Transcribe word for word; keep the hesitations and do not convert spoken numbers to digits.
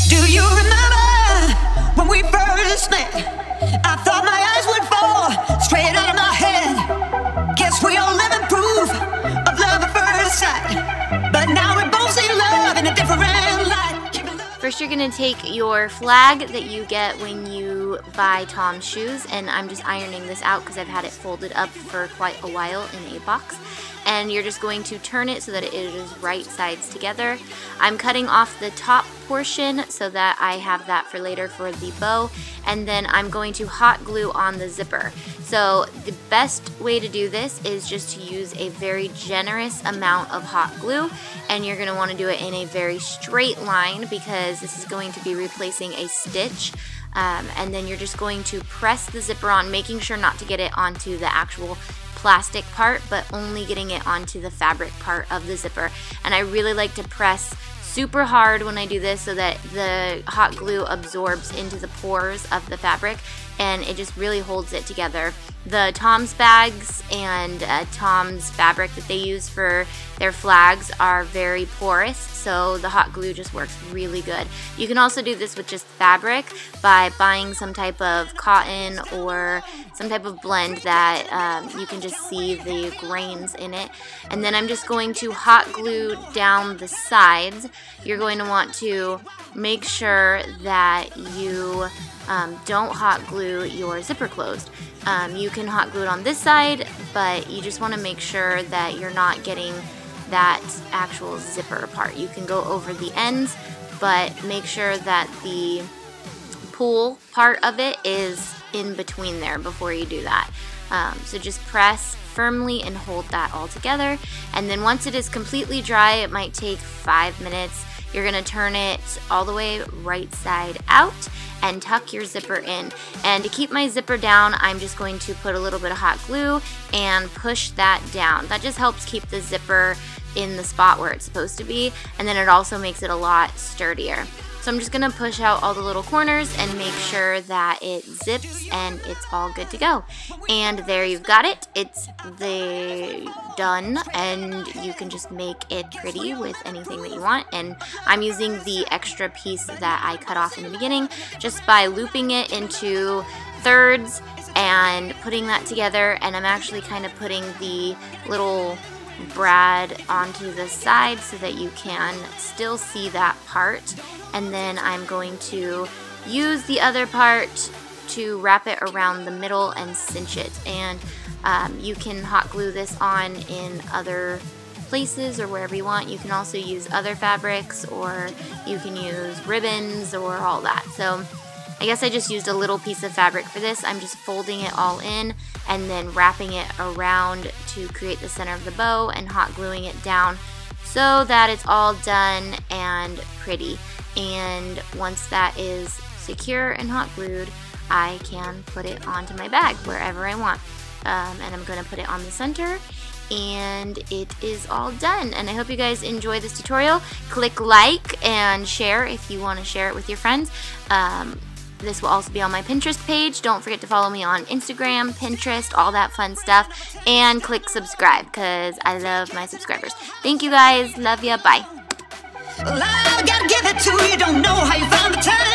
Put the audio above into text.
Do you remember when we first met? I thought my eyes would fall straight out of my head. Guess we all living proof of love at first sight. But now we both see love in a different light. First, you're going to take your flag that you get when you buy Tom's shoes, and I'm just ironing this out because I've had it folded up for quite a while in a box. And you're just going to turn it so that it is right sides together. I'm cutting off the top portion so that I have that for later for the bow, and then I'm going to hot glue on the zipper. So the best way to do this is just to use a very generous amount of hot glue, and you're going to want to do it in a very straight line because this is going to be replacing a stitch. Um, and then you're just going to press the zipper on, making sure not to get it onto the actual plastic part, but only getting it onto the fabric part of the zipper. And I really like to press super hard when I do this so that the hot glue absorbs into the pores of the fabric and it just really holds it together. The Tom's bags and uh, Tom's fabric that they use for their flags are very porous, so the hot glue just works really good. You can also do this with just fabric by buying some type of cotton or some type of blend that um, you can just see the grains in it. And then I'm just going to hot glue down the sides. You're going to want to make sure that you um, don't hot glue your zipper closed. Um, you can hot glue it on this side, but you just want to make sure that you're not getting that actual zipper part. You can go over the ends, but make sure that the pull part of it is in between there before you do that. Um, so just press firmly and hold that all together, and then once it is completely dry, it might take five minutes. You're going to turn it all the way right side out and tuck your zipper in. And to keep my zipper down, I'm just going to put a little bit of hot glue and push that down. That just helps keep the zipper in the spot where it's supposed to be, and then it also makes it a lot sturdier. So I'm just going to push out all the little corners and make sure that it zips and it's all good to go. And there you've got it. It's the done, and you can just make it pretty with anything that you want. And I'm using the extra piece that I cut off in the beginning just by looping it into thirds and putting that together. And I'm actually kind of putting the little brad onto the side so that you can still see that part, and then I'm going to use the other part to wrap it around the middle and cinch it. And um, you can hot glue this on in other places or wherever you want. You can also use other fabrics, or you can use ribbons or all that. So I guess I just used a little piece of fabric for this. I'm just folding it all in and then wrapping it around to create the center of the bow and hot gluing it down so that it's all done and pretty. And once that is secure and hot glued, I can put it onto my bag wherever I want. Um, and I'm going to put it on the center, and it is all done. And I hope you guys enjoy this tutorial. Click like and share if you want to share it with your friends. Um, This will also be on my Pinterest page. Don't forget to follow me on Instagram, Pinterest, all that fun stuff. And click subscribe because I love my subscribers. Thank you guys. Love ya. Bye. Well, I gotta give it to you. Don't know how you found the time.